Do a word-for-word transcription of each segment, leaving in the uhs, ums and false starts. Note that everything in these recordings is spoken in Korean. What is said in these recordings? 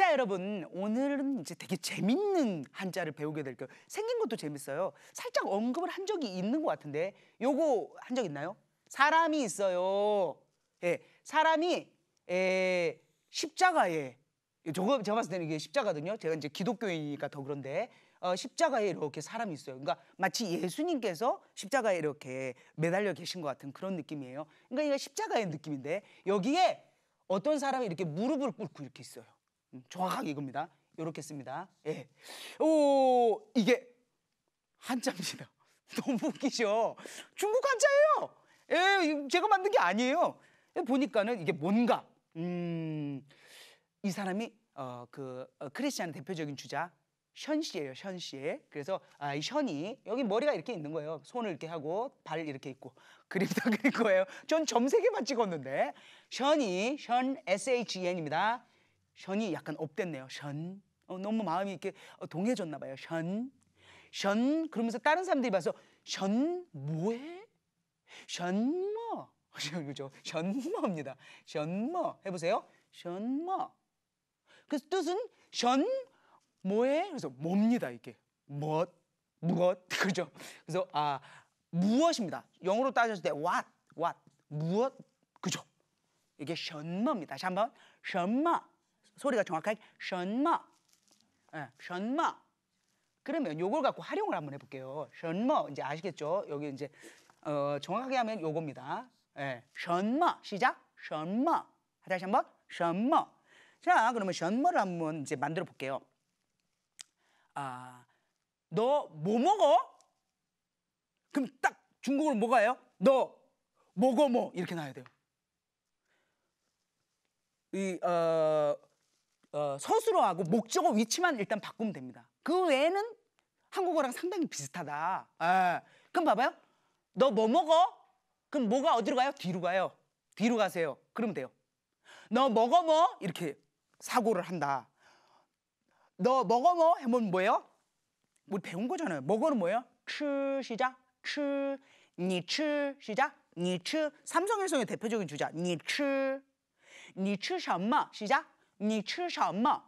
자, 여러분, 오늘은 이제 되게 재밌는 한자를 배우게 될 거예요. 생긴 것도 재밌어요. 살짝 언급을 한 적이 있는 것 같은데, 요거 한 적 있나요? 사람이 있어요. 예, 사람이 에, 십자가에, 저거 제가 봤을 때는 이게 십자가거든요. 제가 이제 기독교인이니까 더 그런데 어, 십자가에 이렇게 사람이 있어요. 그러니까 마치 예수님께서 십자가에 이렇게 매달려 계신 것 같은 그런 느낌이에요. 그러니까 이거 십자가의 느낌인데 여기에 어떤 사람이 이렇게 무릎을 꿇고 이렇게 있어요. 음, 정확하게 이겁니다. 이렇게 씁니다. 예. 오, 이게 한자입니다. 너무 웃기죠? 중국 한자예요. 예, 제가 만든 게 아니에요. 보니까는 이게 뭔가 음, 이 사람이 어, 그 어, 크리스찬 대표적인 주자 션 씨예요. 션 씨. 그래서 아, 이 션이 여기 머리가 이렇게 있는 거예요. 손을 이렇게 하고 발 이렇게 있고 그림다 그린 거예요. 전 점세개만 찍었는데 션이 션 에스 에이치 이 엔입니다. 션이 약간 업됐네요. 션. 어, 너무 마음이 이렇게 동해졌나 봐요. 션. 션 그러면서 다른 사람들이 봐서 션 뭐해? 션뭐. 그죠? 션머입니다. 션머 해보세요. 션머. 그래서 뜻은 션 뭐해? 그래서 뭡니다 이게. 무엇? 무엇? 그죠? 그래서 아 무엇입니다. 영어로 따졌을 때 what? what? 무엇? 그죠? 이게 션머입니다. 다시 한번 션머. 소리가 정확하게 션머. 예, 션머. 그러면 요걸 갖고 활용을 한번 해볼게요. 션머 이제 아시겠죠? 여기 이제 어, 정확하게 하면 요겁니다. 예, 션머 시작. 션머. 다시 한번 션머. 자, 그러면 션머를 한번 이제 만들어 볼게요. 아, 너 뭐 먹어? 그럼 딱 중국어로 뭐가요? 너 먹어 뭐 이렇게 나와야 돼요. 이 어, 어, 서술어하고 목적어 위치만 일단 바꾸면 됩니다. 그 외에는 한국어랑 상당히 비슷하다. 아, 그럼 봐봐요. 너 뭐 먹어? 그럼 뭐가 어디로 가요? 뒤로 가요. 뒤로 가세요. 그러면 돼요. 너 먹어 뭐? 이렇게 사고를 한다. 너 먹어 뭐? 하면 뭐예요? 우리 배운 거잖아요. 먹어는 뭐예요? 吃 시작. 吃 你吃 시작. 你吃 삼성일성의 대표적인 주자. 你吃你吃什么 시작. 你吃什么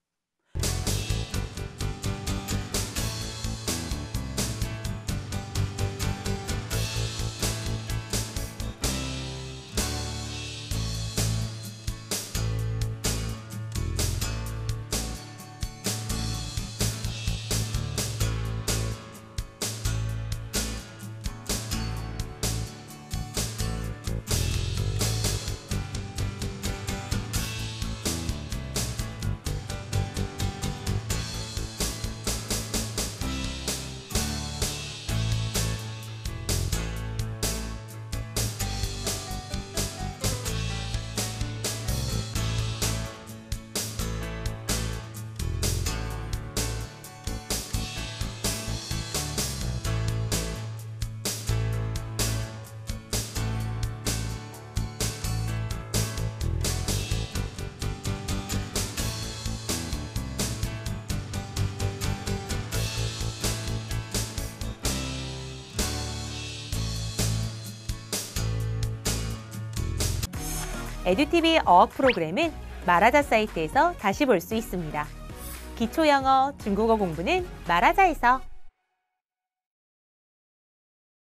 에듀티비 어학 프로그램은 말하자 사이트에서 다시 볼 수 있습니다. 기초 영어, 중국어 공부는 말하자에서.